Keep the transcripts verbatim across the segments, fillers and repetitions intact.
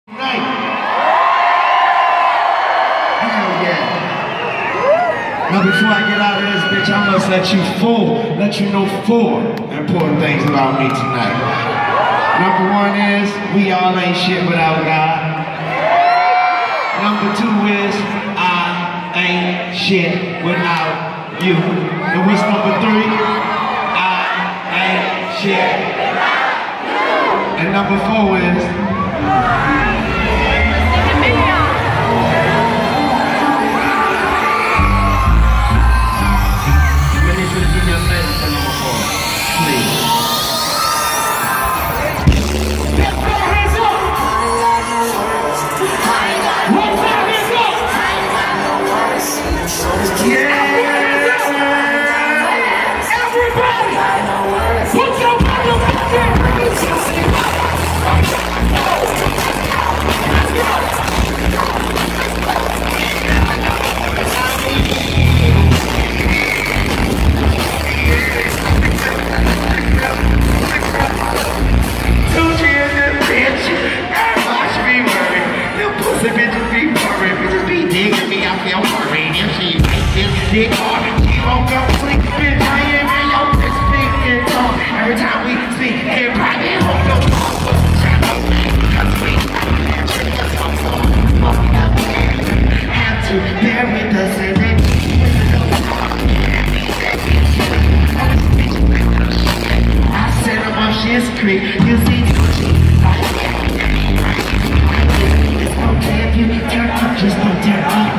Night. Hell yeah. Now before I get out of this bitch, I must let you four, let you know four important things about me tonight. Number one is, we all ain't shit without God. Number two is, I ain't shit without you. And what's number three? I ain't shit without you. And number four is, dick hard, she won't go sleep, bitch, I ain't in your bitch, speak and talk. Every time we speak, everybody won't go talk. Have to bear with us and then I set up on Shit's Creek, you see it's okay if you turn up, just don't turn up.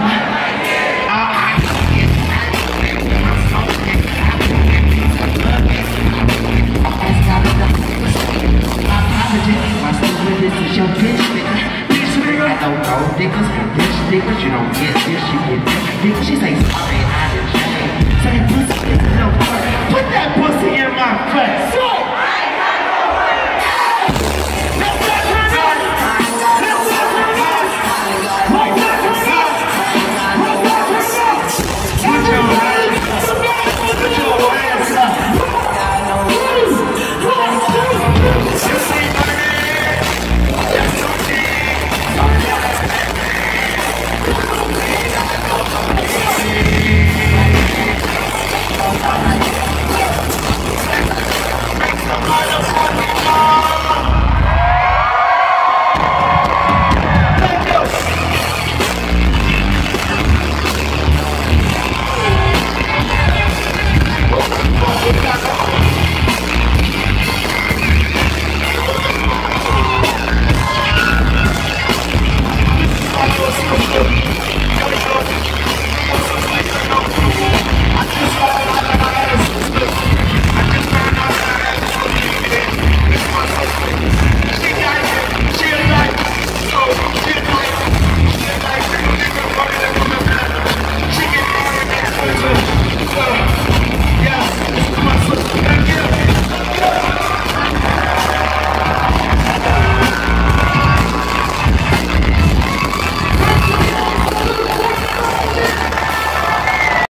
Niggas, bitch niggas, you don't get this, you get this. Bitch, she say sorry, I didn't change. Say pussy is no fun. Put that pussy in my face.